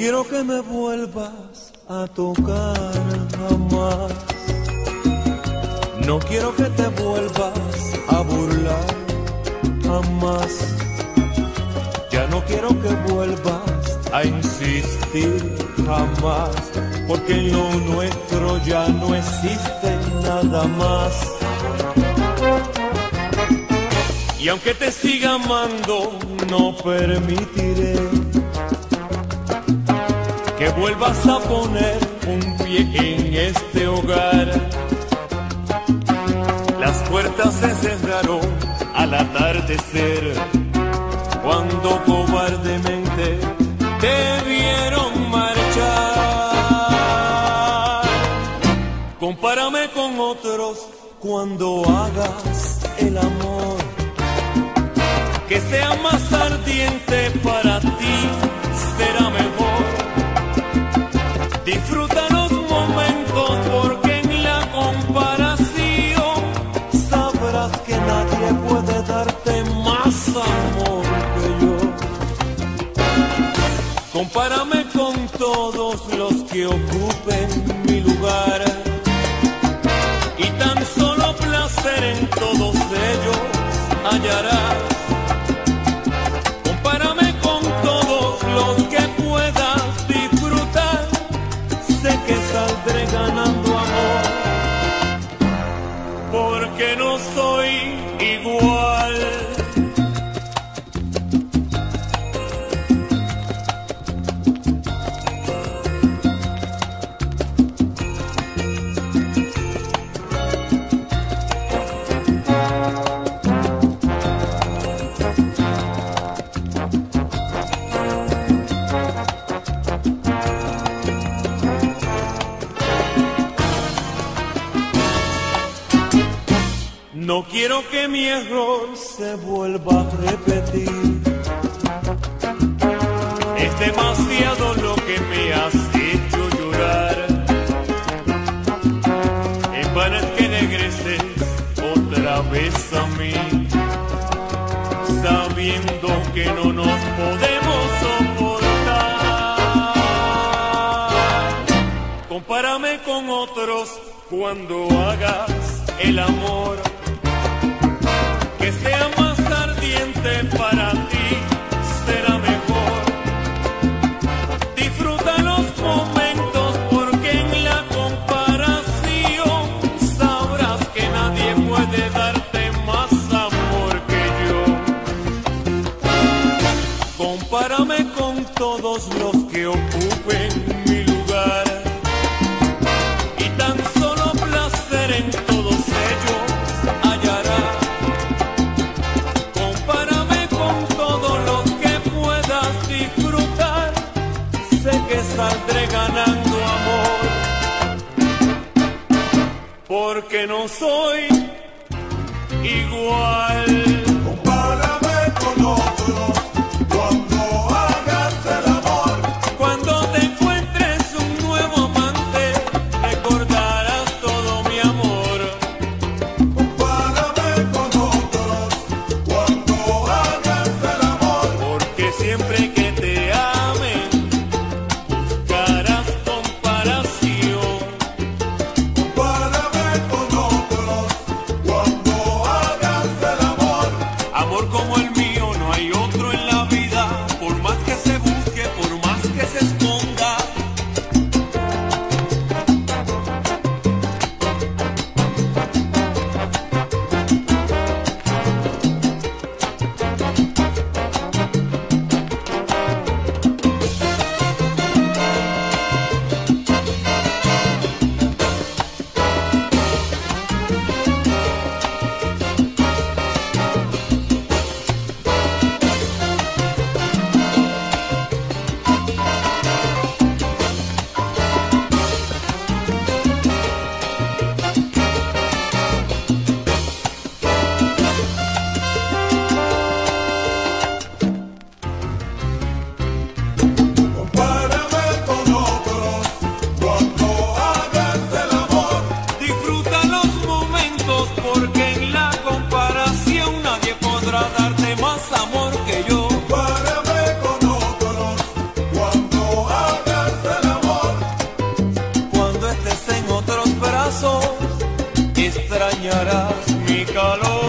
quiero que me vuelvas a tocar jamás. No quiero que te vuelvas a burlar jamás. Ya no quiero que vuelvas a insistir jamás, porque en lo nuestro ya no existe nada más. Y aunque te siga amando, no permitiré que vuelvas a poner un pie en este hogar. Las puertas se cerraron al atardecer, cuando cobardemente te vieron marchar. Compárame con otros cuando hagas el amor, que sea más ardiente para ti, será mejor. Disfruta los momentos, porque en la comparación sabrás que nadie puede darte más amor que yo. Compárame con todos los que ocupen mi lugar, y tan solo placer en todos ellos hallarás. Compárame con todos los que puedas disfrutar, sé que saldré ganando amor, porque no soy igual. No quiero que mi error se vuelva a repetir. Es demasiado lo que me has hecho llorar. En vano es que regreses otra vez a mí, sabiendo que no nos podemos soportar. Compárame con otros cuando hagas el amor, que sea más ardiente para ti, será mejor. Disfruta los momentos, porque en la comparación sabrás que nadie puede darte más amor que yo. Compárame con todos los que ocupen mi lugar, y tan solo placer en todos ellos hallarás. Que saldré ganando amor, porque no soy igual. Compárame con otros cuando hagas el amor. Cuando te encuentres un nuevo amante, recordarás todo mi amor. Compárame con otros cuando hagas el amor, Porque siempre que te amen buscarás comparación. compárame con otros cuando hagas el amor, extrañarás mi calor.